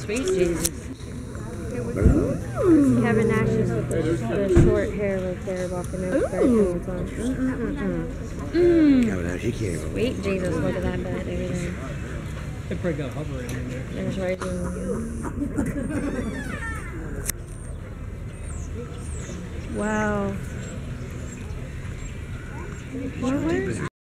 Sweet Jesus. Kevin Nash is with the short hair right there walking over Kevin Nash, he can't even. Sweet Jesus, look at that bed over there. They probably got hovering in there. There's Rising. Wow.